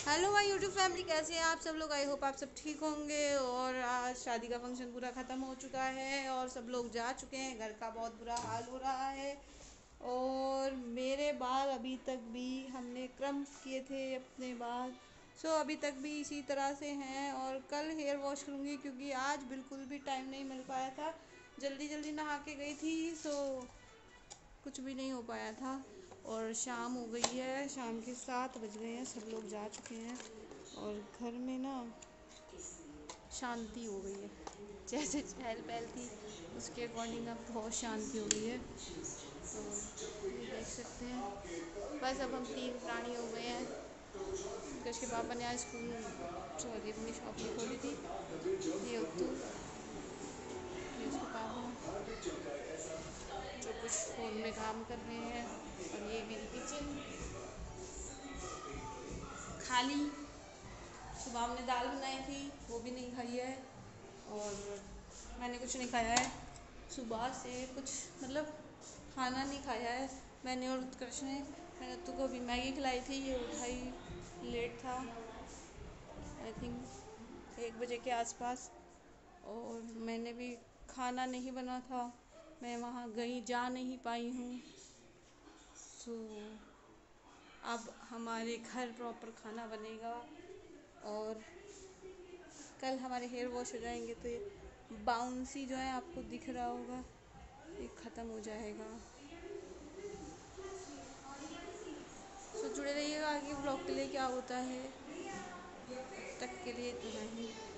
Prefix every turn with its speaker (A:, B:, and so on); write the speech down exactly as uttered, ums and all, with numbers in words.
A: Hello my YouTube family, कैसे हैं आप सब लोग। आई होप आप सब ठीक होंगे। और आज शादी का फंक्शन पूरा ख़त्म हो चुका है और सब लोग जा चुके हैं। घर का बहुत बुरा हाल हो रहा है और मेरे बाल अभी तक भी हमने क्रम किए थे अपने बाल, सो अभी तक भी इसी तरह से हैं। और कल हेयर वॉश करूँगी क्योंकि आज बिल्कुल भी टाइम नहीं मिल पाया था। जल्दी जल्दी नहा के गई थी, सो कुछ भी नहीं हो पाया था। और शाम हो गई है, शाम के सात बज गए हैं, सब लोग जा चुके हैं और घर में ना शांति हो गई है। जैसे चहल पहल थी उसके अकॉर्डिंग अब बहुत शांति हो गई है। तो ये देख सकते हैं, बस अब हम तीन प्राणी हो गए हैं क्योंकि उसके पापा ने आज स्कूल सॉरी अपनी शॉप नहीं खोली थी। ये उत्तू, ये उसके पापा जो कुछ फ़ोन में काम कर रहे हैं। और ये मेरी किचन खाली। सुबह हमने दाल बनाई थी, वो भी नहीं खाई है। और मैंने कुछ नहीं खाया है सुबह से, कुछ मतलब खाना नहीं खाया है मैंने और उत्कर्ष ने। मैंने उत्तू को अभी मैगी खिलाई थी, ये उठाई लेट था, आई थिंक एक बजे के आसपास। और मैंने भी खाना नहीं बना था, मैं वहाँ गई जा नहीं पाई हूँ। सो अब हमारे घर प्रॉपर खाना बनेगा और कल हमारे हेयर वॉश हो जाएंगे तो ये बाउंसी जो है आपको दिख रहा होगा, ये ख़त्म हो जाएगा। सो जुड़े रहिएगा आगे ब्लॉग के लिए क्या होता है। तब तक के लिए इतना ही।